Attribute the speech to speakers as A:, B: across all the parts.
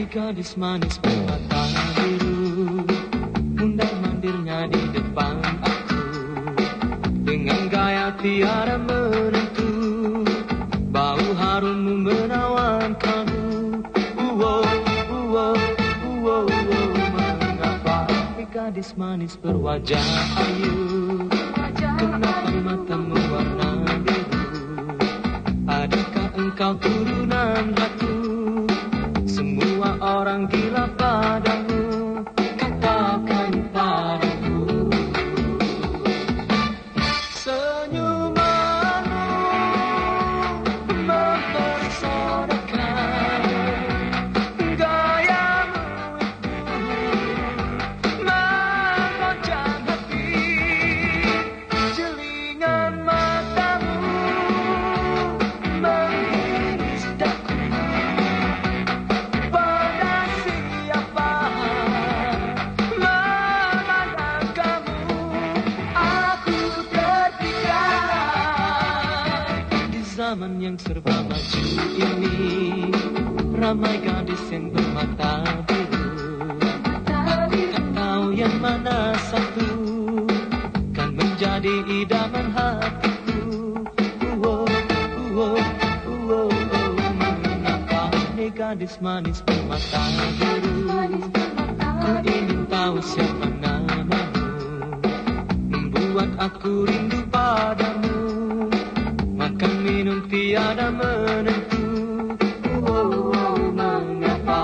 A: gadis manis bermata biru, mundar-mandirnya di depan aku, dengan gaya tiada menentu, bau harummu menawan kalbu. Mengapa gadis manis berwajah ayu, kenapa matamu warna biru? Adakah engkau turunan ratu? Semua orang gila padamu, katakan padaku. Senyumanmu mempersonakan, gayamu itu menggoncang hati, jelingan matamu mengiris daku. Pada siapa memandang kamu, aku terpikat. Di zaman yang serba maju ini, ramai gadis yang bermata biru. Aku tak tahu yang mana satu kan menjadi idaman hatiku. Mengapa hai gadis manis bermata biru? Ku ingin tahu siapa namamu, membuat aku rindu padamu. Makan minum tiada menentu. Mengapa?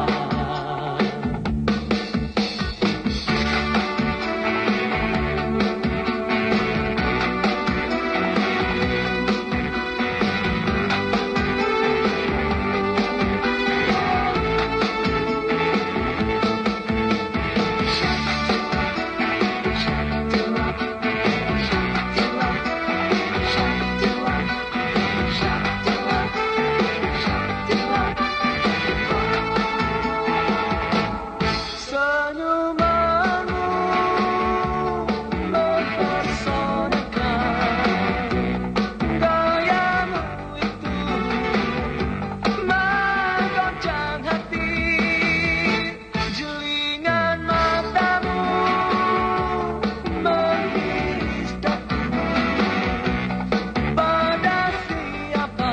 A: Senyumanmu mempersonakan, gayamu itu menggoncang hati, jelingan matamu mengiris daku. Pada siapa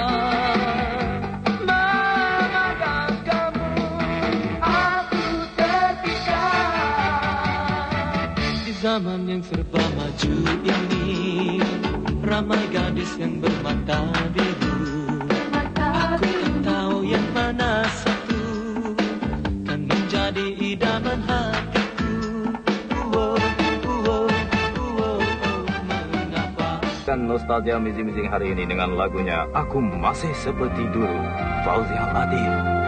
A: memandang kamu, aku terpikat. Di zaman yang serba maju ini, ramai gadis yang bermata biru. Aku tak tahu yang mana satu kan menjadi idaman hatiku. Mengapa?
B: Dan nostalgia muzik-muzik hari ini dengan lagunya Aku Masih Seperti Dulu, Fauzia Ladir.